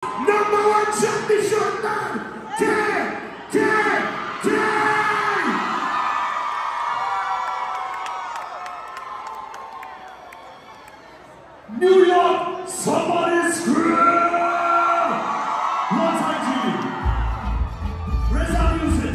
#1 championship man, KKD! New York, somebody scream! One time TV. Where's our music?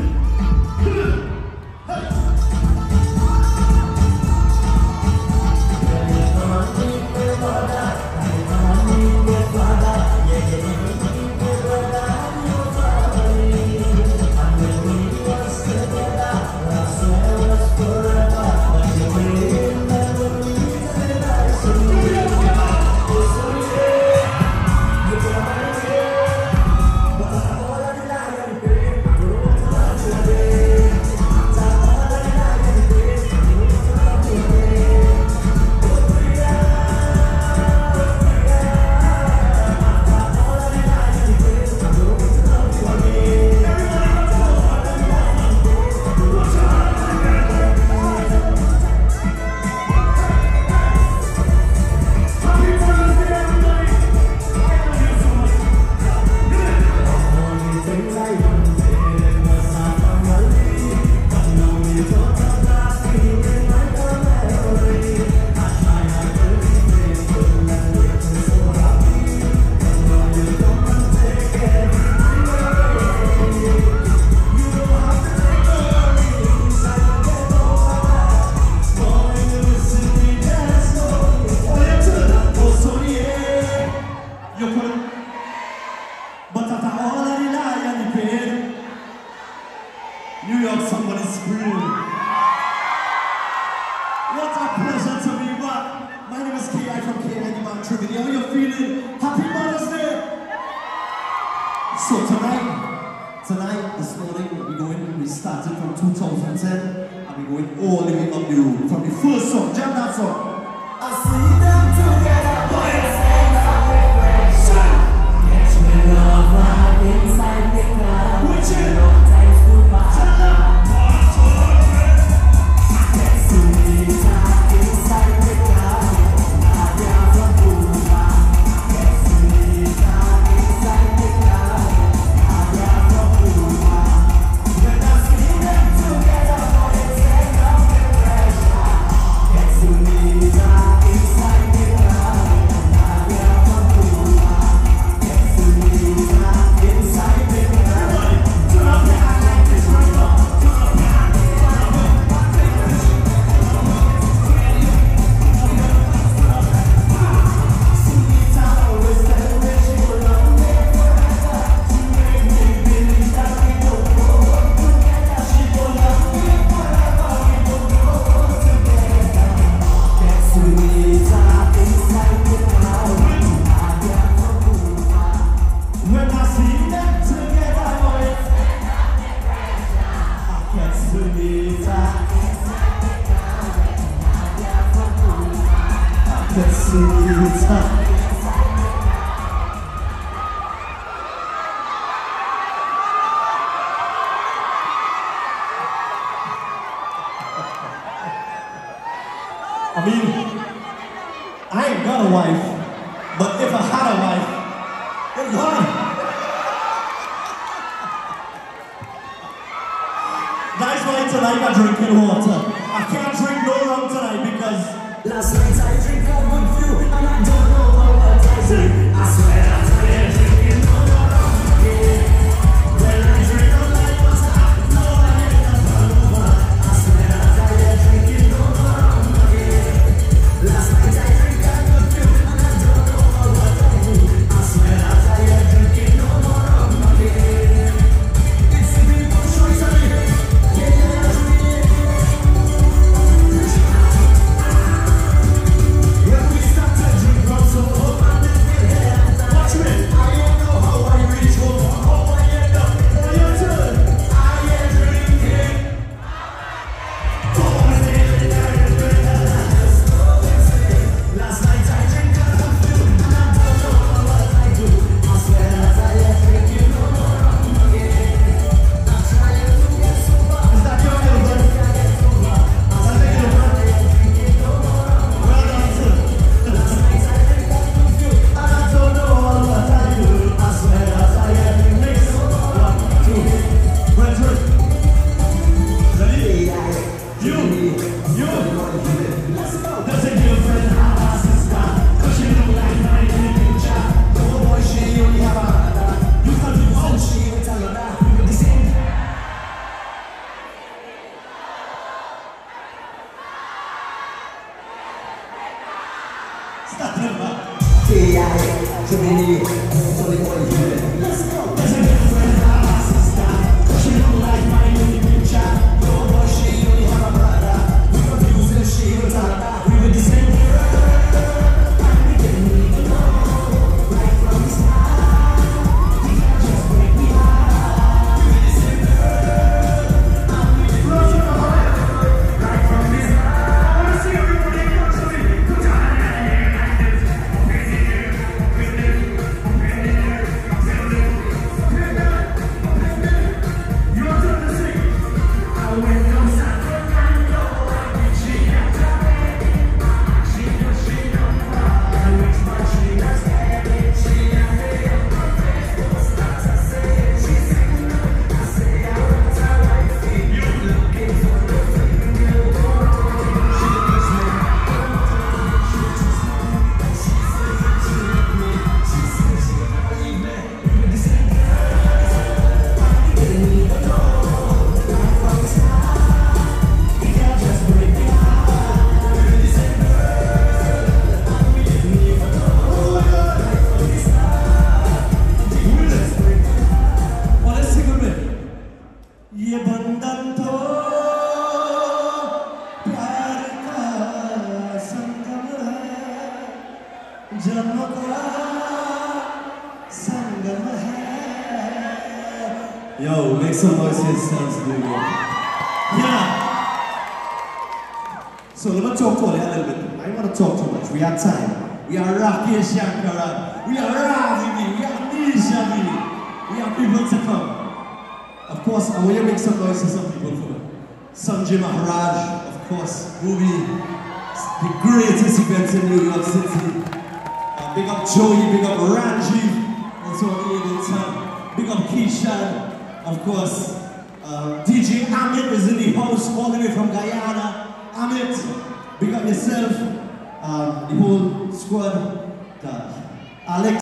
New York, somebody scream. What a pleasure to be back. My name is K.I. from K91 Trivia. How are you feeling? Happy Mother's Day! So tonight, this morning, we started from 2010, and we're going all the way up the road. From the first song, jam that song. I see them together, boys. Catch me love right inside the crowd. Which is I mean, I ain't got a wife, but if I had a wife, then why? That's why tonight I'm drinking water. I can't drink no rum tonight because last night I drank a good few and I don't know what I drink. I swear that's why I'm drinking no rum again. When I drink all night, what's that? No, I ain't a turnover. I swear that's why I'm drinking no rum again. Last night I drank a good few and I don't know what I drink. I swear that's why I'm drinking no rum again. It's a people's choice, I mean. Yo, make some noise for yourselves, New York. Yeah. So let me talk to you a little bit. I don't want to talk too much. We have time. We are Rakesh Shankaran. We are Ravini. We are Nisha. We have people to come. Of course, I want you to make some noise for some people for me. Sanjay Maharaj, of course, movie. The greatest events in New York City. Big up Joey, big up Ranji. Also on Eagleton. Big up Keishan. Of course, DJ Amit is in the house all the way from Guyana. Amit, big up yourself, the whole squad. Alex.